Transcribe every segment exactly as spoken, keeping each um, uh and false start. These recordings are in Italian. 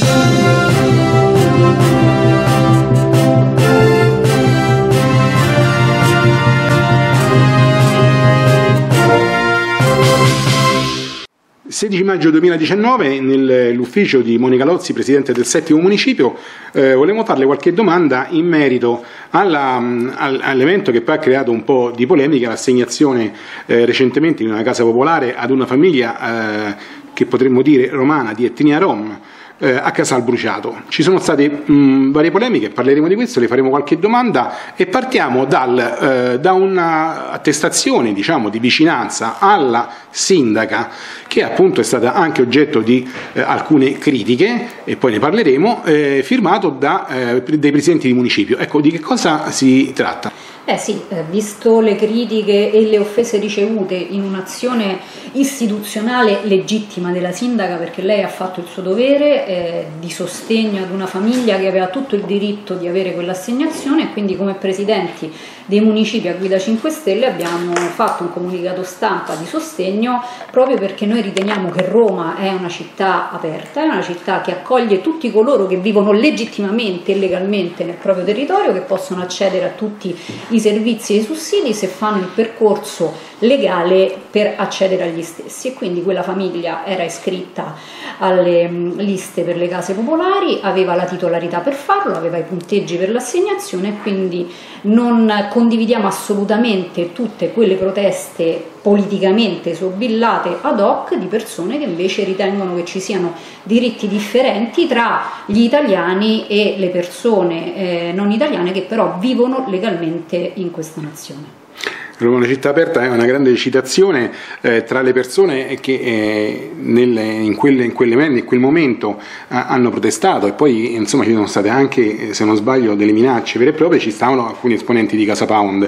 sedici maggio duemiladiciannove, nell'ufficio di Monica Lozzi, presidente del settimo municipio, eh, volevo farle qualche domanda in merito all'evento che poi ha creato un po' di polemica, l'assegnazione eh, recentemente in una casa popolare ad una famiglia eh, che potremmo dire romana, di etnia rom, eh, a Casal Bruciato. Ci sono state mh, varie polemiche, parleremo di questo, le faremo qualche domanda e partiamo dal, eh, da un'attestazione, diciamo, di vicinanza alla sindaca, che appunto è stata anche oggetto di eh, alcune critiche, e poi ne parleremo, eh, firmato da, eh, dai presidenti di municipio. Ecco, di che cosa si tratta? Eh sì, eh, visto le critiche e le offese ricevute in un'azione istituzionale legittima della sindaca, perché lei ha fatto il suo dovere eh, di sostegno ad una famiglia che aveva tutto il diritto di avere quell'assegnazione, e quindi come presidenti dei municipi a guida cinque Stelle abbiamo fatto un comunicato stampa di sostegno, proprio perché noi riteniamo che Roma è una città aperta, è una città che accoglie tutti coloro che vivono legittimamente e legalmente nel proprio territorio, che possono accedere a tutti i servizi e i sussidi se fanno il percorso legale per accedere agli stessi. E quindi quella famiglia era iscritta alle liste per le case popolari, aveva la titolarità per farlo, aveva i punteggi per l'assegnazione, e quindi non condividiamo assolutamente tutte quelle proteste politicamente sobillate ad hoc di persone che invece ritengono che ci siano diritti differenti tra gli italiani e le persone eh, non italiane che però vivono legalmente in questa nazione. Roma, una città aperta, è una grande citazione eh, tra le persone che eh, nel, in, quelle, in, quelle, in quel momento eh, hanno protestato, e poi insomma ci sono state anche, se non sbaglio, delle minacce vere e proprie. Ci stavano alcuni esponenti di Casa Pound.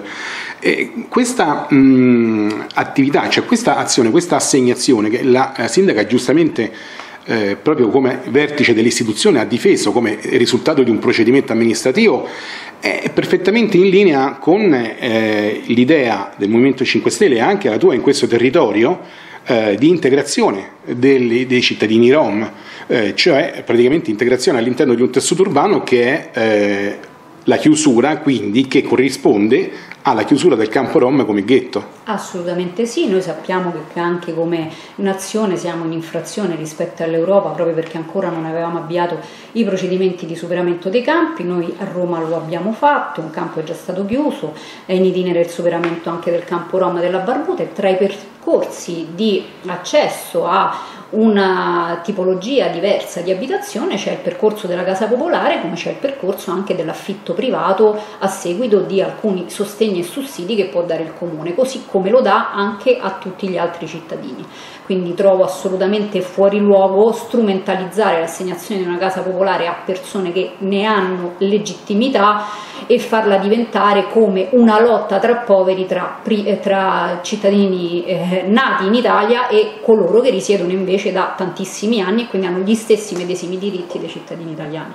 E questa mh, attività, cioè questa azione, questa assegnazione che la eh, sindaca giustamente Eh, proprio come vertice dell'istituzione ha difeso come risultato di un procedimento amministrativo, è perfettamente in linea con eh, l'idea del Movimento cinque Stelle e anche la tua in questo territorio eh, di integrazione dei, dei cittadini rom, eh, cioè praticamente integrazione all'interno di un tessuto urbano che è eh, la chiusura, quindi, che corrisponde alla chiusura del campo rom come ghetto. Assolutamente sì, noi sappiamo che anche come nazione siamo in infrazione rispetto all'Europa, proprio perché ancora non avevamo avviato i procedimenti di superamento dei campi. Noi a Roma lo abbiamo fatto, un campo è già stato chiuso, è in itinere il superamento anche del campo rom della Barbuta, e tra i percorsi di accesso a una tipologia diversa di abitazione c'è il percorso della casa popolare, come c'è il percorso anche dell'affitto privato a seguito di alcuni sostegni e sussidi che può dare il comune, così come lo dà anche a tutti gli altri cittadini. Quindi trovo assolutamente fuori luogo strumentalizzare l'assegnazione di una casa popolare a persone che ne hanno legittimità e farla diventare come una lotta tra poveri, tra, tra cittadini eh, nati in Italia e coloro che risiedono invece da tantissimi anni e quindi hanno gli stessi medesimi diritti dei cittadini italiani.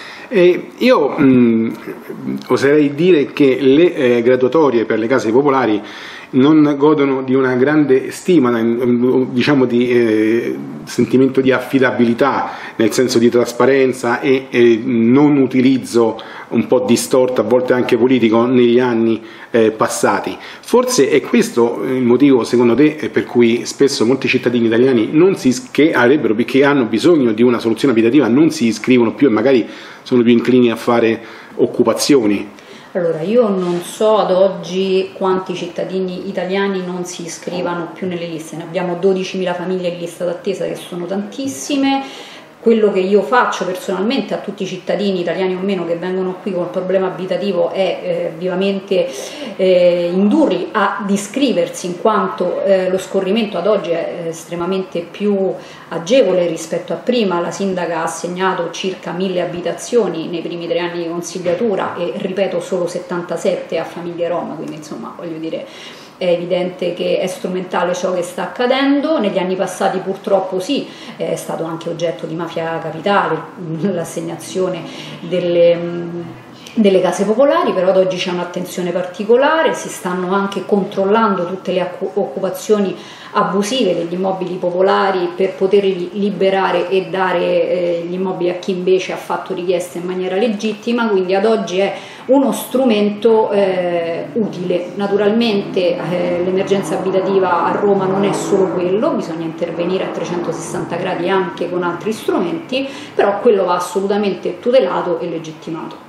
E io mh, oserei dire che le eh, graduatorie per le case popolari non godono di una grande stima, diciamo di eh, sentimento di affidabilità, nel senso di trasparenza e eh, non utilizzo un po' distorto, a volte anche politico, negli anni eh, passati. Forse è questo il motivo, secondo te, per cui spesso molti cittadini italiani non si, che, avrebbero, che hanno bisogno di una soluzione abitativa non si iscrivono più e magari sono più inclini a fare occupazioni? Allora, io non so ad oggi quanti cittadini italiani non si iscrivano più nelle liste, ne abbiamo dodicimila famiglie in lista d'attesa, che sono tantissime. Quello che io faccio personalmente a tutti i cittadini, italiani o meno, che vengono qui con il problema abitativo è eh, vivamente eh, indurli ad iscriversi, in quanto eh, lo scorrimento ad oggi è estremamente più agevole rispetto a prima. La sindaca ha assegnato circa mille abitazioni nei primi tre anni di consigliatura e, ripeto, solo settantasette a famiglie rom, quindi insomma voglio dire, è evidente che è strumentale ciò che sta accadendo. Negli anni passati purtroppo sì, è stato anche oggetto di mafia capitale l'assegnazione delle, delle case popolari, però ad oggi c'è un'attenzione particolare, si stanno anche controllando tutte le occupazioni abusive degli immobili popolari per poterli liberare e dare eh, gli immobili a chi invece ha fatto richiesta in maniera legittima, quindi ad oggi è uno strumento eh, utile. Naturalmente eh, l'emergenza abitativa a Roma non è solo quello, bisogna intervenire a trecentosessanta gradi anche con altri strumenti, però quello va assolutamente tutelato e legittimato.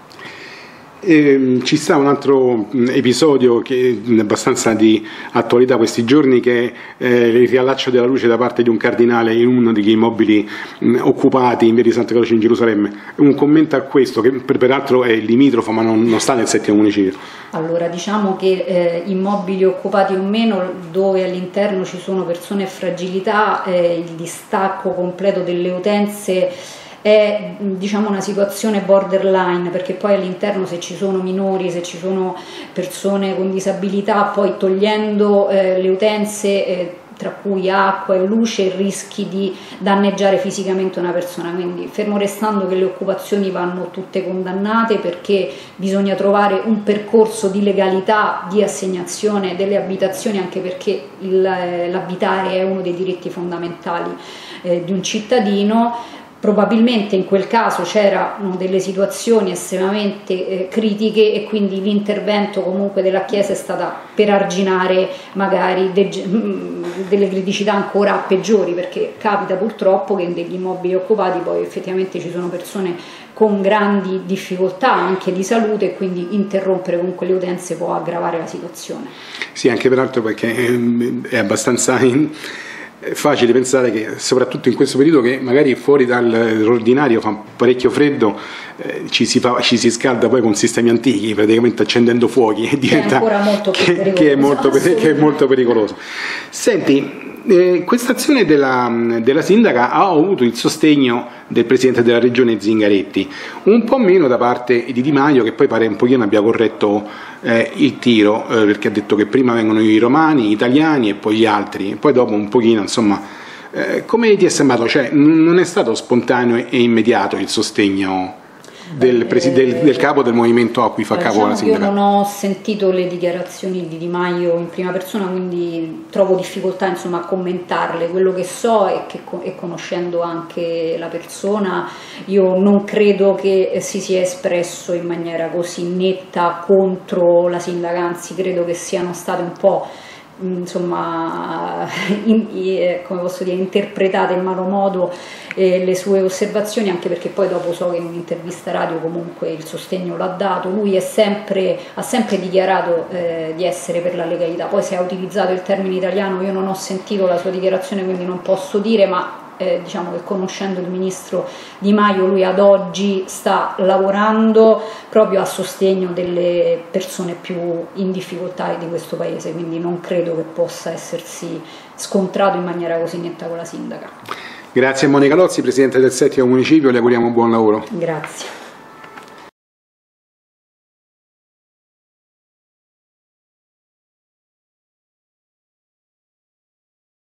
E ci sta un altro episodio che è abbastanza di attualità questi giorni, che è eh, il riallaccio della luce da parte di un cardinale in uno degli immobili mh, occupati in via di Santa Croce in Gerusalemme. Un commento a questo, che per, peraltro è limitrofo ma non, non sta nel settimo municipio. Allora, diciamo che eh, immobili occupati o meno, dove all'interno ci sono persone a fragilità, eh, il distacco completo delle utenze è, diciamo, una situazione borderline, perché poi all'interno, se ci sono minori, se ci sono persone con disabilità, poi togliendo eh, le utenze eh, tra cui acqua e luce, rischi di danneggiare fisicamente una persona. Quindi, fermo restando che le occupazioni vanno tutte condannate, perché bisogna trovare un percorso di legalità di assegnazione delle abitazioni, anche perché l'abitare è uno dei diritti fondamentali eh, di un cittadino. Probabilmente in quel caso c'erano delle situazioni estremamente eh, critiche, e quindi l'intervento comunque della Chiesa è stata per arginare magari de delle criticità ancora peggiori, perché capita purtroppo che in degli immobili occupati poi effettivamente ci sono persone con grandi difficoltà anche di salute, e quindi interrompere comunque le utenze può aggravare la situazione. Sì, anche peraltro perché è abbastanza in... È facile pensare che, soprattutto in questo periodo che magari fuori dall'ordinario fa parecchio freddo, eh, ci, si fa, ci si scalda poi con sistemi antichi, praticamente accendendo fuochi, e diventa, che è ancora molto più che, pericoloso. Che è molto, che è molto pericoloso. Senti, eh, questa azione della, della sindaca ha avuto il sostegno del presidente della regione Zingaretti, un po' meno da parte di Di Maio, che poi pare un pochino abbia corretto eh, il tiro, eh, perché ha detto che prima vengono i romani, gli italiani e poi gli altri, e poi dopo un pochino, insomma, eh, come ti è sembrato? Cioè, non è stato spontaneo e immediato il sostegno del, del, del capo del movimento a cui fa diciamo capo la sindaca? Io non ho sentito le dichiarazioni di Di Maio in prima persona, quindi trovo difficoltà, insomma, a commentarle. Quello che so è che, e conoscendo anche la persona, io non credo che si sia espresso in maniera così netta contro la sindaca, anzi credo che siano state un po', insomma, in, in, come posso dire, interpretate in malo modo eh, le sue osservazioni, anche perché poi dopo so che in un'intervista radio comunque il sostegno l'ha dato. Lui è sempre, ha sempre dichiarato eh, di essere per la legalità, poi se ha utilizzato il termine italiano io non ho sentito la sua dichiarazione, quindi non posso dire, ma Eh, diciamo che conoscendo il ministro Di Maio, lui ad oggi sta lavorando proprio a sostegno delle persone più in difficoltà di questo paese, quindi non credo che possa essersi scontrato in maniera così netta con la sindaca. Grazie a Monica Lozzi, presidente del settimo municipio, le auguriamo buon lavoro. Grazie.